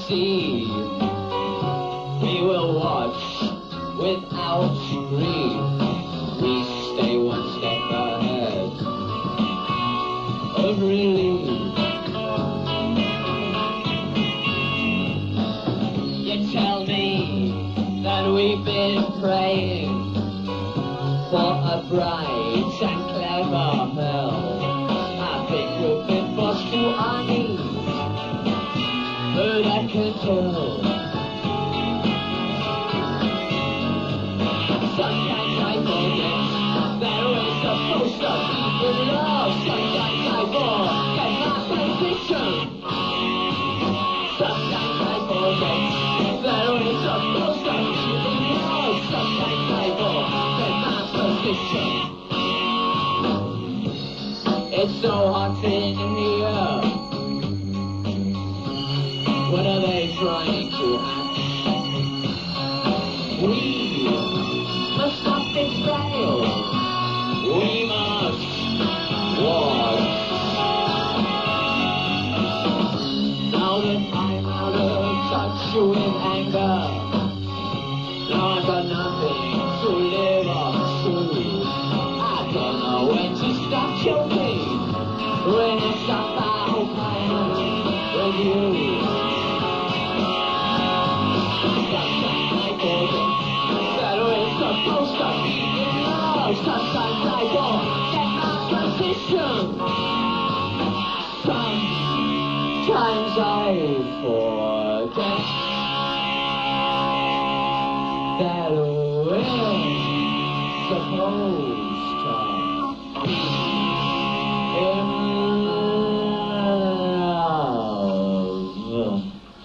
see. We will watch without greed. We stay one step ahead of relief. You tell me that we've been praying for a bright and clever hell. I think we've been forced to our knees, but I can tell. Sometimes I forget that we're supposed to be in love. Sometimes I forget my position. Sometimes I forget that we're supposed to be in love. Sometimes I forget my position. It's so hot in here. What are they trying to hatch? We must stop betrayal. We must watch. Now that I'm out of touch with anger, now I've got nothing to live up to. I don't know when to stop choking. When I stop, I hope I am with you. Sometimes I forget that we're supposed to be in love. Sometimes I forget my position. Sometimes I forget that we're supposed to be in love.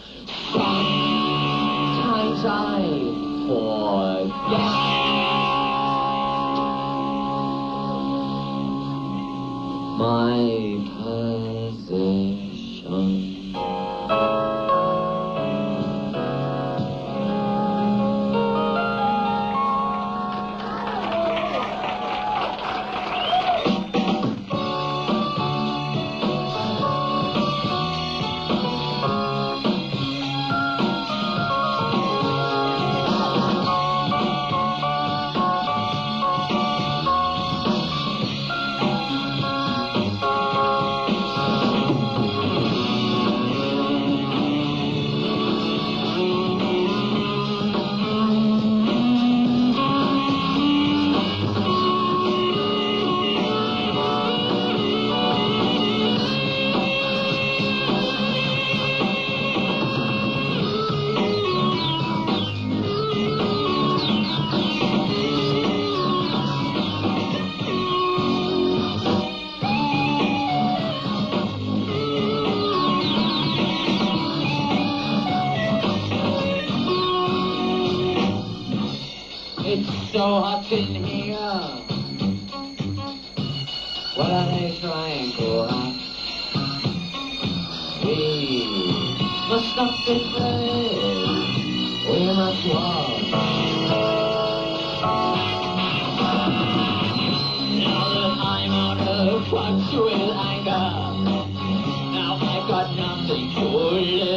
Sometimes I forget. My position. It's so hot in here. What are they trying to hatch? We must not betray. We must watch. Now that I'm out of touch with anger, now I've got nothing to live.